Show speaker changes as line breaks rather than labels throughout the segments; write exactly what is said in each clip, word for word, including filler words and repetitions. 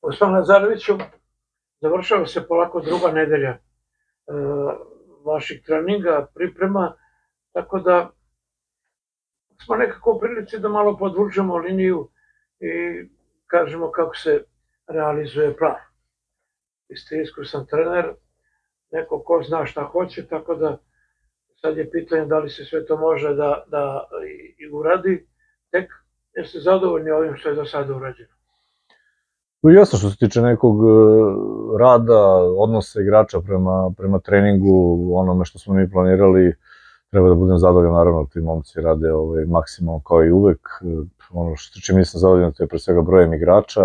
Gospodine Lazareviću, završava se polako druga nedelja vaših treninga, priprema, tako da smo nekako u prilici da malo podvučemo liniju i kažemo kako se realizuje plan. Vi ste iskusan trener, neko ko zna šta hoće, tako da sad je pitanje da li se sve to može da, da i uradi, tek jeste zadovoljni ovim što je do sada urađeno.
Jasno, što se tiče nekog rada, odnosa igrača prema, prema treningu, onome što smo mi planirali, treba da budem zadovoljan, naravno, ti momci rade ovaj, maksimalno kao i uvek. Ono što tiče mi sam zadovoljan, to je pre svega brojem igrača. E,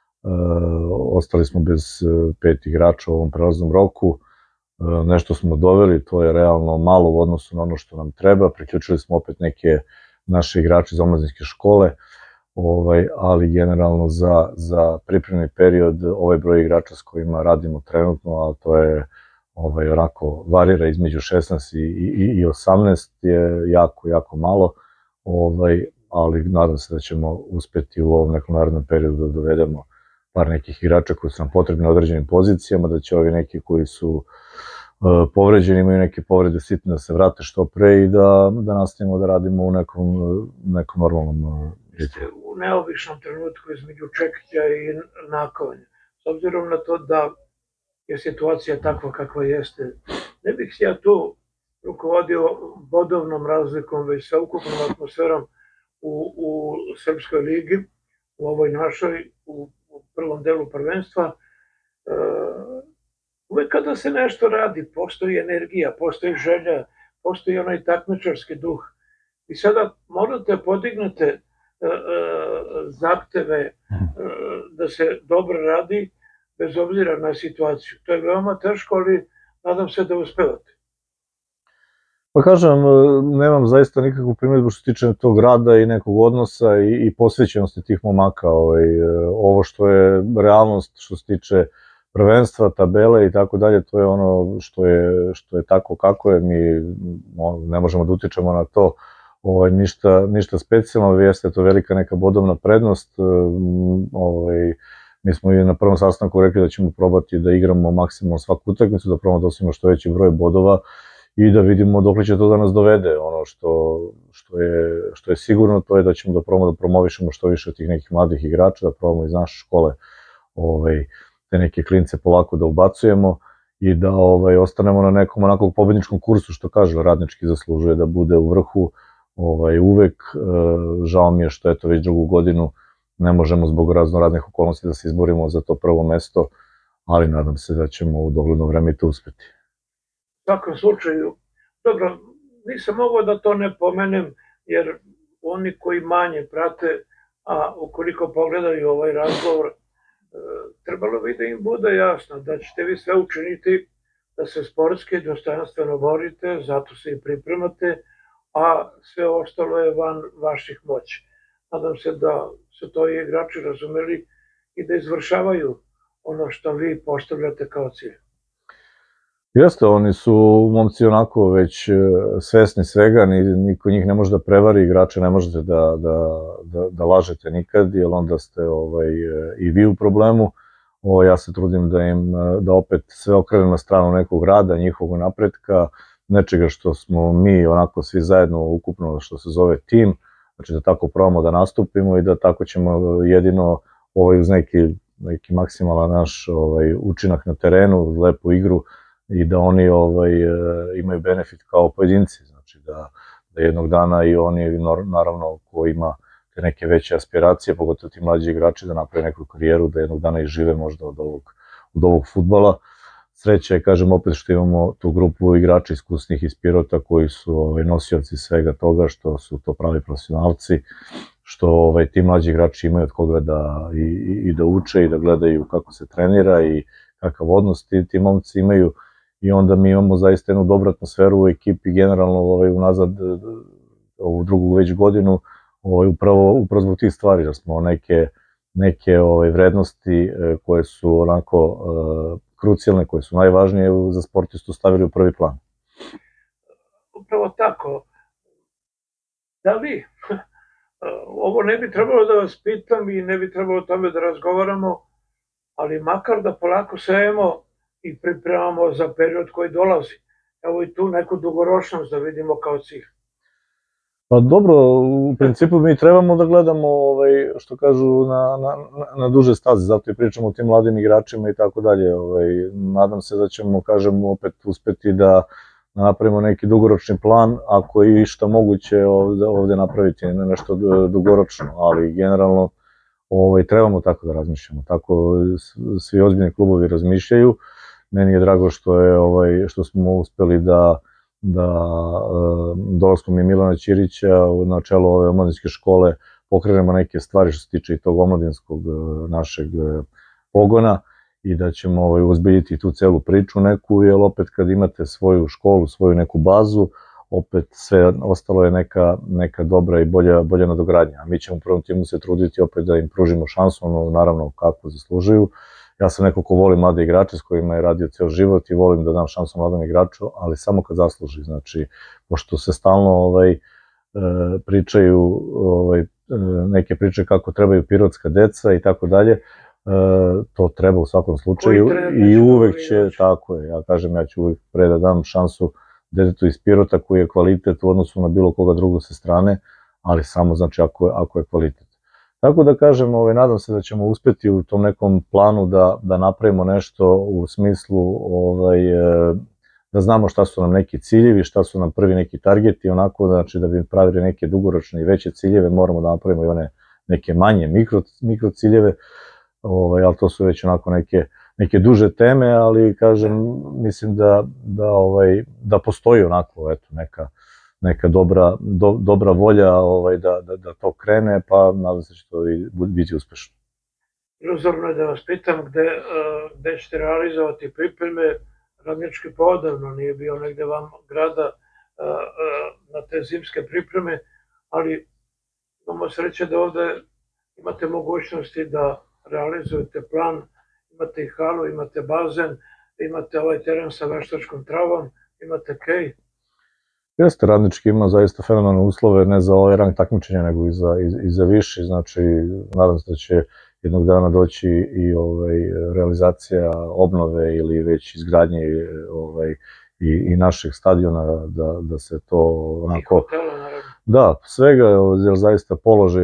ostali smo bez pet igrača u ovom prelaznom roku. E, nešto smo doveli, to je realno malo u odnosu na ono što nam treba. Priključili smo opet neke naše igrače iz omladinske škole. Ovaj, ali generalno za, za pripremni period ovaj broj igrača s kojima radimo trenutno, a to je ovaj, onako varira između šesnaest i, i, i osamnaest je jako, jako malo, ovaj, ali nadam se da ćemo uspeti u ovom nekom narednom periodu da dovedemo par nekih igrača koji su nam potrebni na određenim pozicijama, da će ovi neki koji su uh, povređeni, imaju neke povrede sitne da se vrate što pre i da, da nastavimo da radimo u nekom, nekom normalnom uh,
u neobičnom trenutku između čekića i nakovanja. S obzirom na to da je situacija takva kakva jeste, ne bih se ja tu rukovodio bodovnom razlikom, već sa ukupnom atmosferom u, u Srpskoj ligi, u ovoj našoj, u, u prvom delu prvenstva. E, uvek kada se nešto radi, postoji energija, postoji želja, postoji onaj takmičarski duh. I sada morate podignete zahteve da se dobro radi bez obzira na situaciju. To je veoma teško, ali nadam se da uspevate.
Pa kažem, nemam zaista nikakvu primjedbu što se tiče tog rada i nekog odnosa i, i posvećenosti tih momaka. Ovaj, ovo što je realnost što se tiče prvenstva, tabele i tako dalje, to je ono što je, što je tako kako je. Mi ne možemo da utičemo na to. Ovaj, ništa, ništa specijalno, ali jeste to velika neka bodovna prednost. Ovaj, mi smo i na prvom sastanku rekli da ćemo probati da igramo maksimalno svaku utakmicu, da probamo da osvojimo što veći broj bodova i da vidimo dok li će to da nas dovede. Ono što, što, je, što je sigurno, to je da ćemo da probamo da promovišemo što više tih nekih mladih igrača, da probamo iz naše škole ovaj, te neke klince polako da ubacujemo i da ovaj, ostanemo na nekom onakvom pobedničkom kursu, što kaže, radnički zaslužuje da bude u vrhu. Ovaj, uvek, žao mi je što eto već drugu godinu ne možemo zbog razno raznih okolnosti da se izborimo za to prvo mesto, ali nadam se da ćemo u dogledno vreme i to uspeti.
U svakom slučaju, dobro, nisam mogao da to ne pomenem, jer oni koji manje prate, a ukoliko pogledaju ovaj razgovor, trebalo bi da im bude jasno da ćete vi sve učiniti da se sportski dostojanstveno borite, zato se i pripremate, a sve ostalo je van vaših moći. Nadam se da su to i igrači razumeli i da izvršavaju ono što vi postavljate kao cilj.
Jeste, oni su momci onako već svesni svega, niko njih ne može da prevari, igrače ne možete da, da, da, da lažete nikad, jer onda ste ovaj, i vi u problemu. O, ja se trudim da im, da opet sve okrenem na stranu nekog rada, njihovog napretka, nečega što smo mi onako svi zajedno ukupno što se zove tim, znači da tako probamo da nastupimo i da tako ćemo jedino ovaj, uz neki, neki maksimalan naš ovaj, učinak na terenu, lepu igru i da oni ovaj, imaju benefit kao pojedinci, znači da, da jednog dana i oni naravno ko ima te neke veće aspiracije, pogotovo ti mlađi igrači da naprave neku karijeru, da jednog dana i žive možda od ovog, od ovog fudbala. Sreća je, kažem opet, što imamo tu grupu igrača iskusnih iz Pirota koji su ovaj, nosioci svega toga, što su to pravi profesionalci, što ovaj, ti mlađi igrači imaju od koga da i, i da uče i da gledaju kako se trenira i kakav odnos ti, ti momci imaju i onda mi imamo zaista jednu dobru atmosferu u ekipi generalno ovaj, unazad ovu drugu već godinu, ovaj, upravo, upravo zbog tih stvari, da smo neke, neke ovaj, vrednosti koje su onako krucijalne, koje su najvažnije za sportistu stavili u prvi plan.
Upravo tako. Da li, ovo ne bi trebalo da vas pitam i ne bi trebalo o tome da razgovaramo, ali makar da polako sejemo i pripremamo za period koji dolazi. Evo i tu neku dugoročnost da vidimo kao cilj.
Pa dobro, u principu mi trebamo da gledamo, što kažu, na duže staze, zato i pričamo o tim mladim igračima i tako dalje. Nadam se da ćemo, kažem, opet uspeti da napravimo neki dugoročni plan, ako je išta moguće ovde napraviti nešto dugoročno, ali generalno trebamo tako da razmišljamo, tako svi ozbiljni klubovi razmišljaju. Meni je drago što smo uspeli da da dolaskom i Milana Ćirića na čelo ove omladinske škole pokrenemo neke stvari što se tiče i tog omladinskog našeg pogona i da ćemo uzbiljiti tu celu priču neku, jer opet kad imate svoju školu, svoju neku bazu, opet sve ostalo je neka dobra i bolja nadogradnja. A mi ćemo u prvom timu se truditi opet da im pružimo šansu, naravno kako zaslužuju. Ja sam neko ko voli mlade igrače s kojima je radio ceo život i volim da dam šansu mladom igraču, ali samo kad zasluži. Znači, pošto se stalno pričaju neke priče kako trebaju pirotska deca i tako dalje, to treba u svakom slučaju i uvek će, tako je, ja kažem, ja ću uvek pre da dam šansu detetu iz Pirota koji je kvalitet u odnosu na bilo koga drugog sa strane, ali samo znači ako je kvalitet. Tako da kažem, nadam se da ćemo uspeti u tom nekom planu da napravimo nešto u smislu da znamo šta su nam neki ciljevi, šta su nam prvi neki targeti, onako znači da bi pravili neke dugoročne i veće ciljeve, moramo da napravimo i one neke manje mikro ciljeve, ali to su već onako neke duže teme, ali kažem, mislim da postoji onako neka neka dobra volja da to krene, pa nadam se će to biti uspešno.
Iluzorno je da vas pitam gde ćete realizovati pripreme. Radnički poodavno nije bio negde vam grada na te zimske pripreme, ali imamo sreće da ovde imate mogućnosti da realizujete plan, imate i halu, imate bazen, imate ovaj teren sa veštačkom travom, imate kej.
Jeste, Radnički ima zaista fenomenalne uslove, ne za ovaj rang takmičenja, nego i za viši, znači nadam se da će jednog dana doći i realizacija obnove ili već izgradnje i našeg stadiona, da se to onako...
I hotela, naravno.
Da, svega, jer zaista položaj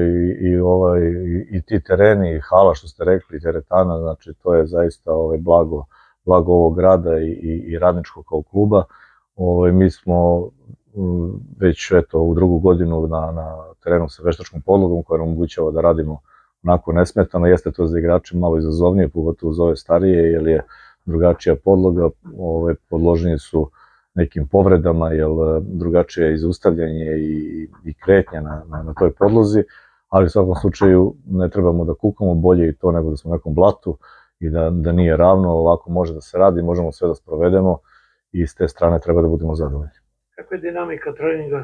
i ti tereni, i hala što ste rekli, i teretana, znači to je zaista blago ovog grada i Radničkog kao kluba. Mi smo već u drugu godinu na terenu sa veštačkom podlogom koja nam omogućava da radimo onako nesmetano. Jeste to za igrače malo izazovnije, pogotovo za ove starije, jer je drugačija podloga, podloženi su nekim povredama, jer drugačije je izustavljanje i kretnja na toj podlozi, ali u svakom slučaju ne trebamo da kukamo, bolje i to nego da smo u nekom blatu i da nije ravno, ovako može da se radi, možemo sve da sprovedemo i s te strane treba da budemo zadovoljni.
Kako je dinamika treninga?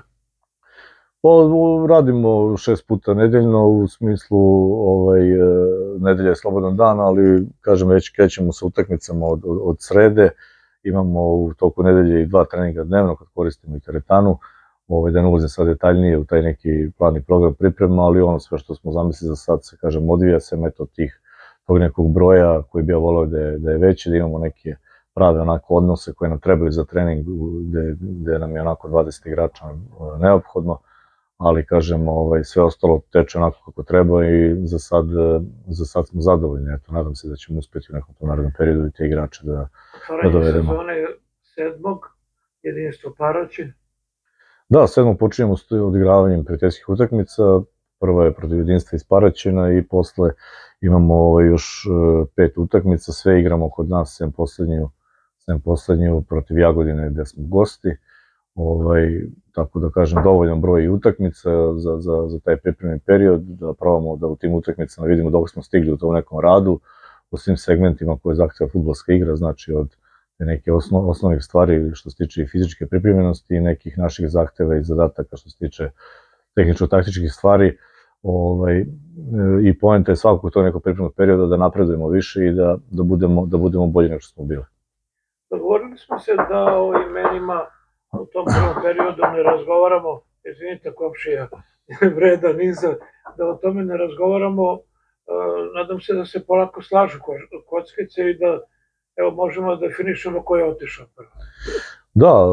Radimo šest puta nedeljno, u smislu nedelja je slobodan dan, ali kažem već krećemo sa utakmicama od srede, imamo u toku nedelje i dva treninga dnevno kad koristimo i teretanu, da ne ulazim sad detaljnije u taj neki plan i program priprema, ali ono sve što smo zamislili za sad se, kažem, odvija se metod tog nekog broja koji bi ja volao da je veći, da imamo neke prave onako odnose koje nam trebaju za trening, gde nam je onako dvadeset igrača neophodno, ali kažem, sve ostalo teče onako kako treba i za sad smo zadovoljni. Eto, nadam se da ćemo uspeti u nekom narednom periodu i te igrače da dovedemo.
Otvaranje sezone sedmog, jedinstvo Paraćin.
Da, sedmog počinjemo s odigravanjem prijateljskih utakmica, prva je protiv jedinstva iz Paraćina i posle imamo još pet utakmica, sve igramo kod nas, sem poslednju sem poslednju protiv Jagodine gde smo gosti, tako da kažem dovoljan broj utakmica za taj pripremni period, da probamo da u tim utakmicama vidimo dok smo stigli u tom nekom radu, u svim segmentima koje zahteva fudbalska igra, znači od neke osnovnih stvari što se tiče i fizičke pripremljenosti i nekih naših zahteva i zadataka što se tiče tehničko-taktičkih stvari, i poenta je svakako to neko pripremnog perioda da napredujemo više i da budemo bolji nego što smo bili.
Dogovorili smo se da o imenima u tom prvom periodu ne razgovaramo, izvinite komšija, vreda niza, da o tome ne razgovaramo nadam se da se polako slažu kockice i da evo možemo da definišemo ko je otišao prvo.
Da,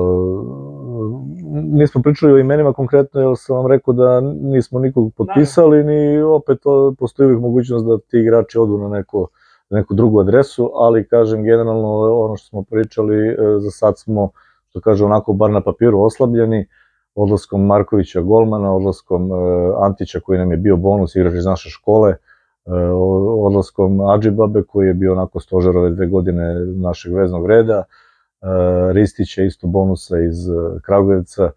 nismo pričali o imenima konkretno, jer sam vam rekao da nismo nikog potpisali, ni opet postoji uvijek mogućnost da ti igrači odu na neko neku drugu adresu, ali kažem generalno ono što smo pričali, za sad smo, što kaže onako, bar na papiru oslabljeni, odlaskom Markovića golmana, odlaskom Antića koji nam je bio bonus, igrač iz naše škole, odlaskom Adžibabe koji je bio onako stožer ove dve godine našeg veznog reda, Ristića isto bonusa iz Kragujevca,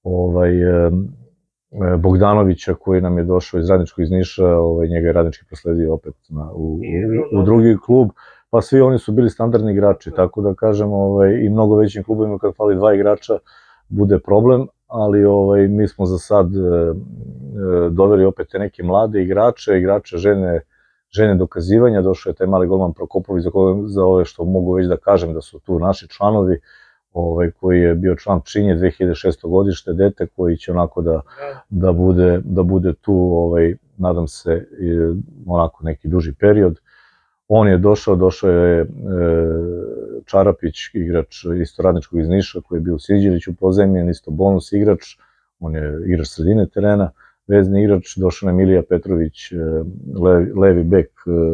Bogdanovića koji nam je došao iz Radničkog iz Niša, njega je Radnički prosledio opet u drugi klub, pa svi oni su bili standardni igrači, tako da kažem i mnogo većim klubovima kad fali dva igrača bude problem, ali mi smo za sad doveli opet te neke mlade igrače, igrače željne dokazivanja, došao je taj mali golman Prokopović za ove što mogu već da kažem da su tu naši članovi, koji je bio član Pčinje, dve hiljade šesto godište, dete koji će onako da bude tu, nadam se, onako neki duži period. On je došao, došao je Čarapić, igrač isto Radničkog iz Niša, koji je bio u Siđiliću pozemljen, isto bonus igrač, on je igrač sredine terena, vezni igrač, došao je Milija Petrović, levi bek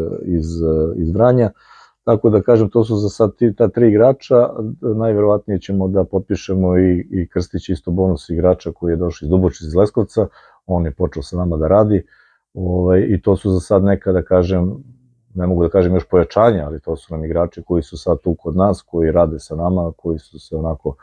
iz Vranja. Tako da kažem, to su za sad ta tri igrača, najverovatnije ćemo da potpišemo i Krstić, isto bonus igrača koji je došao iz Dubočice iz Leskovca, on je počeo sa nama da radi i to su za sad neka, da kažem, ne mogu da kažem još pojačanja, ali to su nam igrači koji su sad tu kod nas, koji rade sa nama, koji su se onako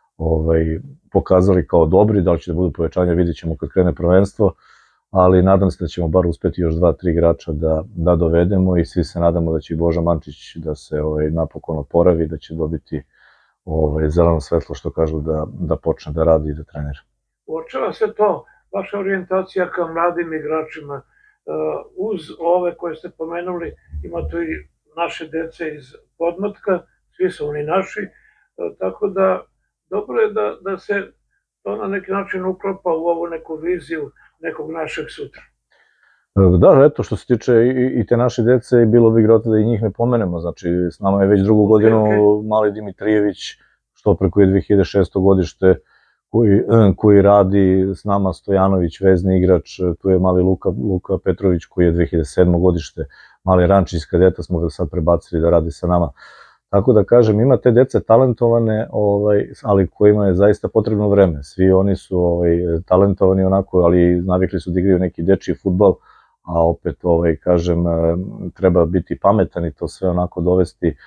pokazali kao dobri, da li će da budu pojačanja vidjet ćemo kad krene prvenstvo, ali nadam se da ćemo bar uspeti još dva, tri igrača da dovedemo i svi se nadamo da će i Boža Mančić da se napokon oporavi, da će dobiti zeleno svetlo, što kažu, da počne da radi i da trenira.
Uočava se to, vaša orijentacija ka mladim igračima, uz ove koje ste pomenuli, ima tu i naše dece iz podmlatka, svi su oni naši, tako da dobro je da se to na neki način uklopa u ovu neku viziju nekog našeg sutra.
Da, eto, što se tiče i te naše dece, bilo bi igrota da i njih ne pomenemo, znači s nama je već drugu godinu mali Dimitrijević, što koji je dve hiljade šesto godište, koji radi s nama, Stojanović, vezni igrač, tu je mali Luka Petrović koji je dve hiljade sedmo godište, mali Rančić iz kadeta smo ga sad prebacili da radi sa nama. Tako da kažem, ima te dece talentovane, ali kojima je zaista potrebno vreme. Svi oni su talentovani onako, ali navikli su da igraju neki dečiji fudbal, a opet, kažem, treba biti pametan i to sve onako dovesti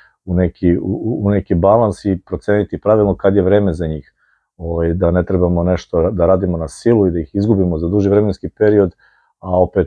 u neki balans i proceniti pravilno kad je vreme za njih. Da ne trebamo nešto da radimo na silu i da ih izgubimo za duži vremenski period, a opet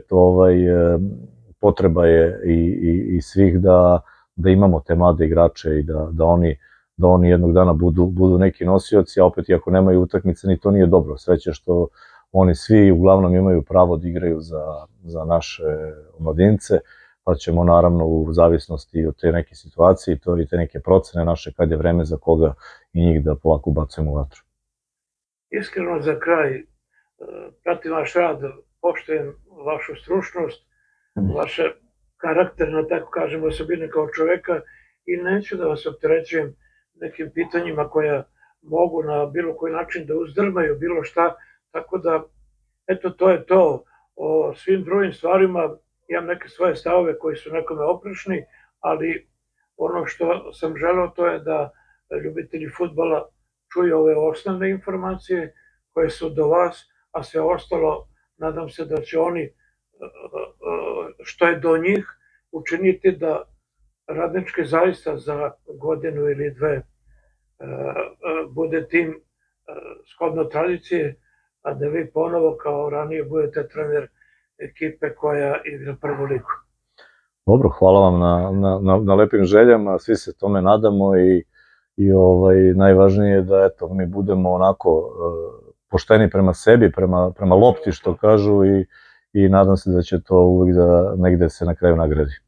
potreba je i svih da da imamo te mlade igrače i da oni jednog dana budu neki nosioci, a opet i ako nemaju utakmice, ni to nije dobro. Sreće što oni svi uglavnom imaju pravo da igraju za naše omladince, pa ćemo naravno u zavisnosti od te neke situacije i te neke procene naše kad je vreme za koga i njih da polako ubacujemo u vatru.
Iskreno za kraj, pratim vaš rad, poštujem vašu stručnost, vaše karakterno, tako kažemo, osobine kao čoveka i neću da vas opterećujem nekim pitanjima koja mogu na bilo koji način da uzdrmaju bilo šta, tako da, eto, to je to. O svim drugim stvarima imam neke svoje stavove koji su nekome oprečni, ali ono što sam želeo to je da ljubitelji fudbala čuju ove osnovne informacije koje su do vas, a sve ostalo nadam se da će oni što je do njih učiniti da Radnički zaista za godinu ili dve bude tim shodno tradicije, a da vi ponovo kao ranije budete trener ekipe koja igra prvu ligu.
Dobro, hvala vam na lepim željama, svi se tome nadamo i najvažnije je da mi budemo onako pošteni prema sebi, prema lopti što kažu i nadam se da će to uvijek da negde se na kraju nagradi.